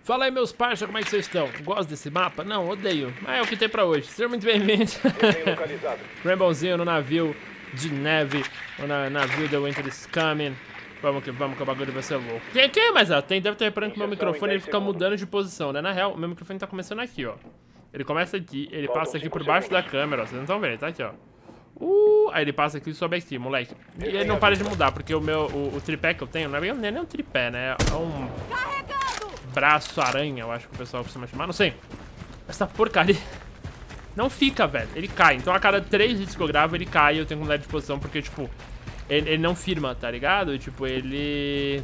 Fala aí, meus parça, como é que vocês estão? Gosto desse mapa? Não, odeio. Mas é o que tem pra hoje. Sejam muito bem-vindos. Rainbowzinho no navio de neve. O navio The Winter is Coming. Vamos que o bagulho vai ser louco. Quem mais? Tem, deve ter reparando que o meu microfone ele fica mudando de posição, né? Na real, o meu microfone tá começando aqui, ó. Ele começa aqui, ele passa aqui por baixo da câmera, ó. Vocês não estão vendo, ele tá aqui, ó. Aí ele passa aqui e sobe aqui, moleque. E ele não para de mudar, porque o tripé que eu tenho não é nem um tripé, né? É um braço aranha, eu acho que o pessoal costuma chamar, não sei. Essa porcaria não fica, velho. Ele cai. Então a cada 3 vídeos que eu gravo, ele cai e eu tenho que mudar de posição, porque, tipo, ele não firma, tá ligado? E, tipo, ele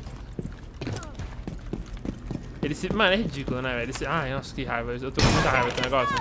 se... Mano, é ridículo, né, velho? Ai, nossa, que raiva. Eu tô com muita raiva desse negócio.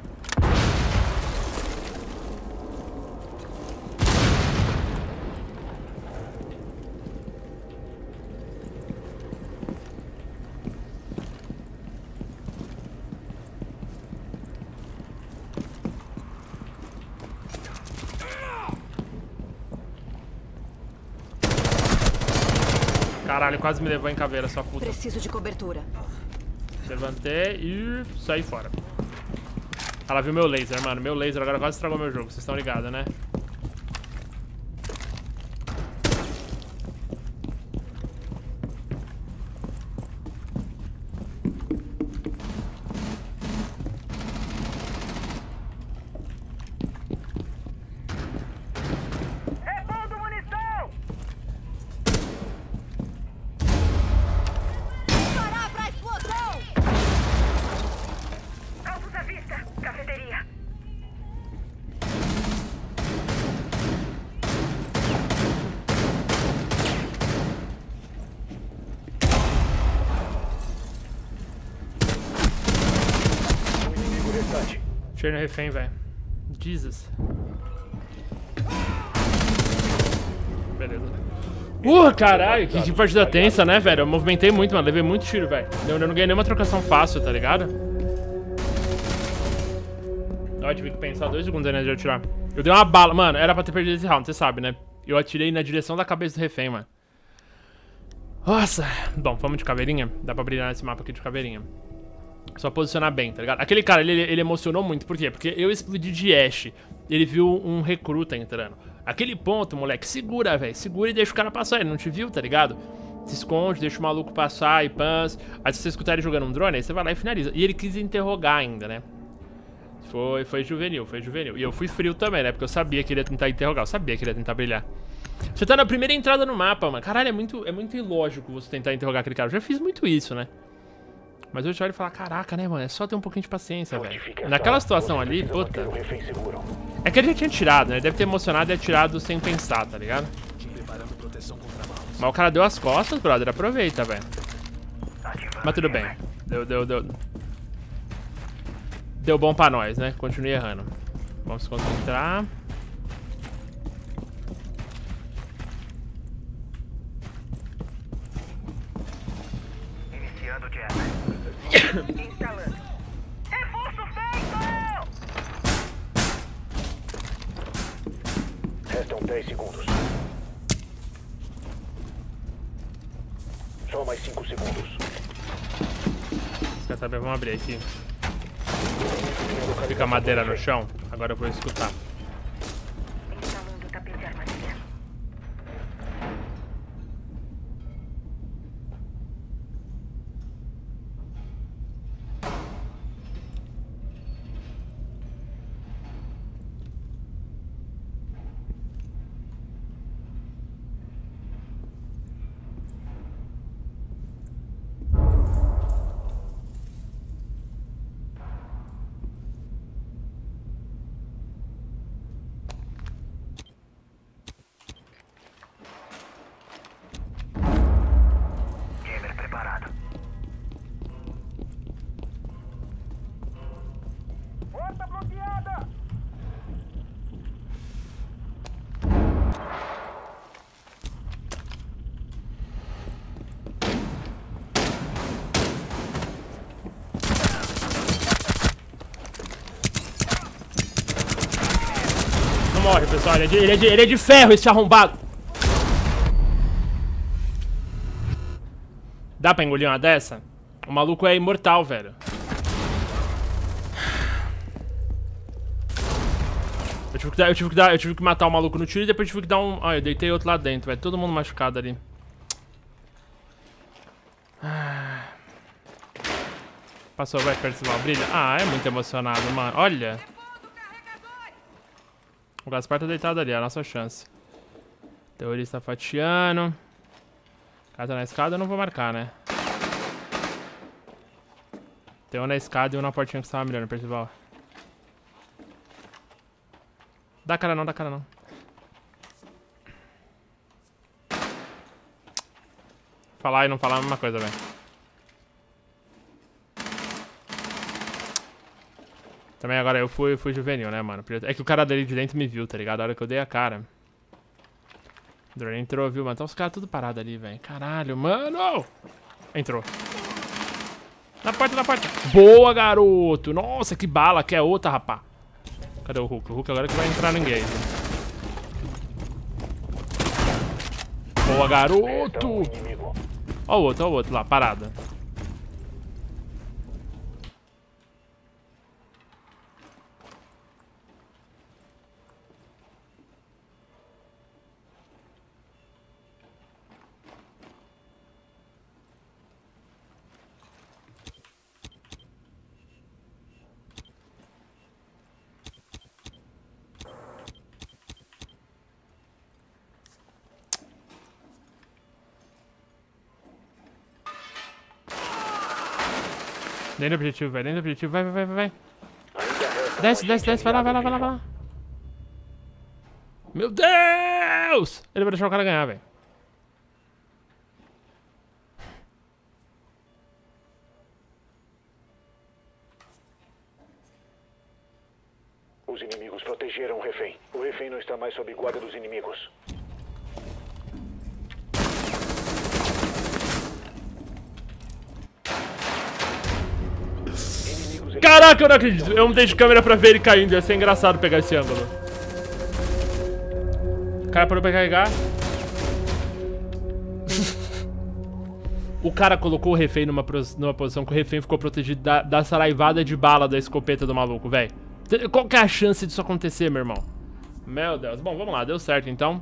Caralho, quase me levou em caveira, sua puta. Preciso de cobertura. Levantei e saí fora. Ela viu meu laser, mano. Meu laser agora quase estragou meu jogo. Vocês estão ligados, né? Tirei no refém, velho. Jesus. Beleza. Caralho, que partida tensa, né, velho? Eu movimentei muito, mano. Levei muito tiro, velho. Eu não ganhei nenhuma trocação fácil, tá ligado? Ó, eu tive que pensar 2 segundos antes de atirar. Eu dei uma bala. Mano, era pra ter perdido esse round, você sabe, né? Eu atirei na direção da cabeça do refém, mano. Nossa. Bom, vamos de caveirinha? Dá pra brilhar nesse mapa aqui de caveirinha. Só posicionar bem, tá ligado? Aquele cara, ele emocionou muito. Por quê? Porque eu explodi de Ash. Ele viu um recruta entrando. Aquele ponto, moleque, segura, velho. Segura e deixa o cara passar. Ele não te viu, tá ligado? Se esconde, deixa o maluco passar e pans. Aí se você escutar ele jogando um drone, aí você vai lá e finaliza. E ele quis interrogar ainda, né? Foi juvenil, foi juvenil. E eu fui frio também, né? Porque eu sabia que ele ia tentar interrogar. Eu sabia que ele ia tentar brilhar. Você tá na primeira entrada no mapa, mano. Caralho, é muito ilógico você tentar interrogar aquele cara. Eu já fiz muito isso, né? Mas eu já olho e falo, caraca, né, mano? É só ter um pouquinho de paciência, velho. Naquela situação ali, puta. É que ele já tinha tirado, né? Ele deve ter emocionado e atirado sem pensar, tá ligado? Mas o cara deu as costas, brother. Aproveita, velho. Mas tudo bem. Deu bom pra nós, né? Continue errando. Vamos se concentrar. Instalando. Reforço feito! Restam 10 segundos. Só mais 5 segundos. Quer saber? Vamos abrir aqui. Fica a madeira no chão. Agora eu vou escutar. Instalando tapete de armadilha. morre, pessoal. Ele é de ferro, esse arrombado. Dá pra engolir uma dessa? O maluco é imortal, velho. Eu tive que matar o maluco no tiro e depois tive que dar um... Olha, eu deitei outro lá dentro, velho. Todo mundo machucado ali. Passou, vai, Percival, brilha. Ah, é muito emocionado, mano. Olha. O Gaspar tá deitado ali, é a nossa chance. Terrorista fatiando. O cara tá na escada, eu não vou marcar, né? Tem um na escada e um na portinha que você tava mirando, Percival. Dá cara não, dá cara não. Falar e não falar é a mesma coisa, velho. Também agora eu fui juvenil, né, mano? É que o cara dele de dentro me viu, tá ligado? A hora que eu dei a cara. O drone entrou, viu, mano? Então os caras tudo parados ali, velho. Caralho, mano! Entrou. Na porta, na porta. Boa, garoto! Nossa, que bala, que é outra, rapá. Cadê o Hulk? O Hulk agora que vai entrar no engage. Boa, garoto! Ó o outro lá, parada. Dentro do objetivo, velho. Dentro do objetivo. Vai. Desce, vai lá. Meu Deus! Ele vai deixar o cara ganhar, velho. Os inimigos protegeram o refém. O refém não está mais sob guarda dos inimigos. Caraca, eu não acredito. Eu não deixo câmera pra ver ele caindo. Ia ser engraçado pegar esse ângulo. O cara parou pra carregar. O cara colocou o refém numa posição que o refém ficou protegido da saraivada de bala da escopeta do maluco, velho. Qual que é a chance disso acontecer, meu irmão? Meu Deus. Bom, vamos lá. Deu certo, então.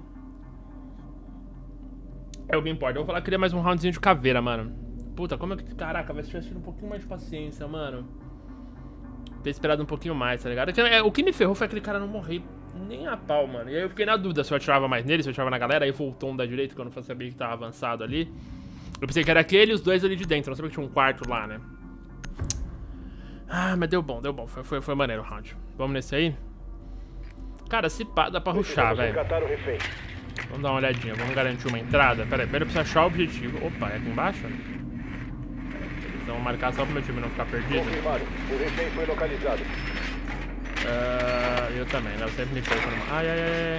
É o que importa. Eu vou falar que queria mais um roundzinho de caveira, mano. Puta, como é que... Caraca, vai tivesse tido um pouquinho mais de paciência, mano. Ter esperado um pouquinho mais, tá ligado? O que me ferrou foi aquele cara não morrer nem a pau, mano. E aí eu fiquei na dúvida se eu atirava mais nele, se eu atirava na galera. Aí voltou um da direita, que eu não sabia que tava avançado ali. Eu pensei que era aquele e os dois ali de dentro. Eu não sabia que tinha um quarto lá, né? Ah, mas deu bom. Foi maneiro o round. Vamos nesse aí? Cara, se pá, dá pra rushar, velho. Vamos dar uma olhadinha, vamos garantir uma entrada. Pera aí, eu preciso achar o objetivo. Opa, é aqui embaixo? Então vamos marcar só pro meu time não ficar perdido. Confirmado. O refém foi localizado. Eu também, né? Eu sempre me perco numa... Ai.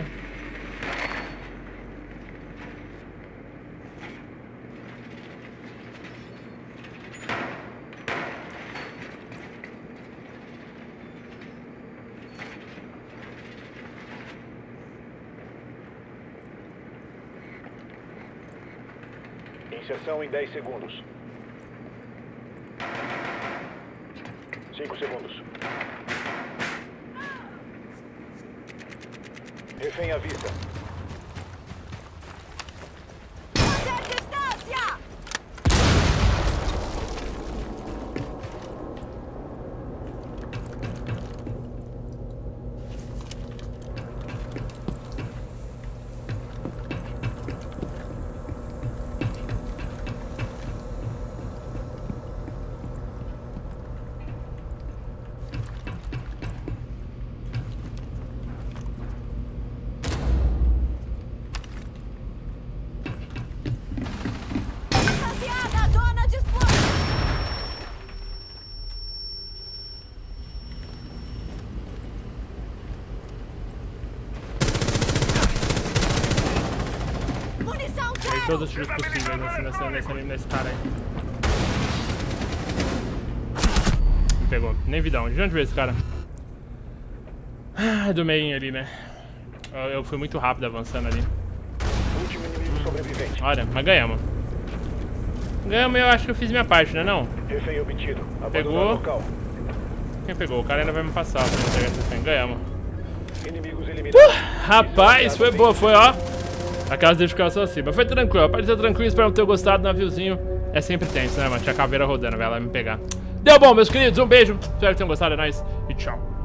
Inserção em 10 segundos. 5 segundos. Refém à vista. Todos os tiros possíveis nesse cara aí. Me pegou. Nem vidão. De onde veio esse cara? Ah, do meio ali, né? Eu fui muito rápido avançando ali. Último inimigo sobrevivente. Olha, mas ganhamos. Ganhamos, eu acho que eu fiz minha parte, né não? Refém obtido. Abandonar Pegou. o local. Quem pegou? O cara ainda vai me passar pra não pegar esse refém. Ganhamos. Inimigos eliminados. Rapaz, foi boa, foi ó. Aquelas edificações assim, mas foi tranquilo. Apareceu tranquilo, espero não ter gostado do naviozinho. É sempre tenso, né, mano? Tinha caveira rodando, vai lá me pegar. Deu bom, meus queridos, um beijo. Espero que tenham gostado, é nóis. E tchau.